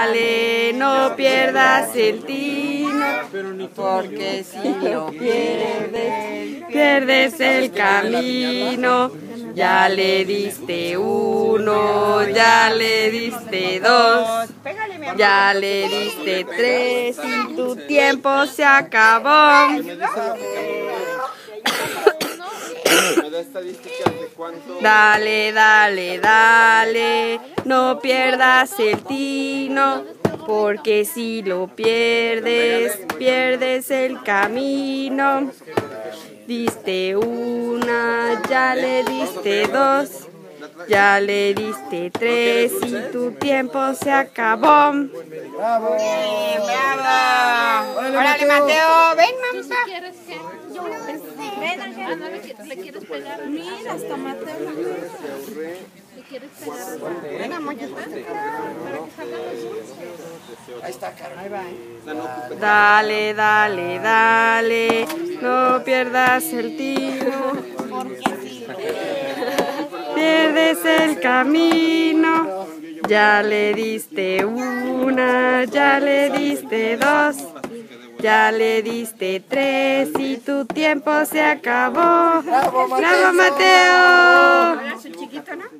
dale, no pierdas el tino, porque si lo pierdes, pierdes el camino. Ya le diste uno, ya le diste dos, ya le diste tres y tu tiempo se acabó. Dale, dale, dale, no pierdas el tino, porque si lo pierdes, pierdes el camino. Diste una, ya le diste dos, ya le diste tres y tu tiempo se acabó. ¡Bravo! ¡Bravo! ¡Órale, Mateo! ¡Ven, mamá! Ven, Ángel. ¿Le quieres pegar? Mira, hasta Mateo. ¿Le quieres pegar? Ven, amor. Ahí está, Carmen. Ahí va. Dale, dale, dale, no pierdas el tino, pierdes el camino. Ya le diste una, ya le diste dos, ya le diste tres y tu tiempo se acabó. ¡Bravo, Mateo! ¡Bravo, Mateo! Su chiquito, ¿no?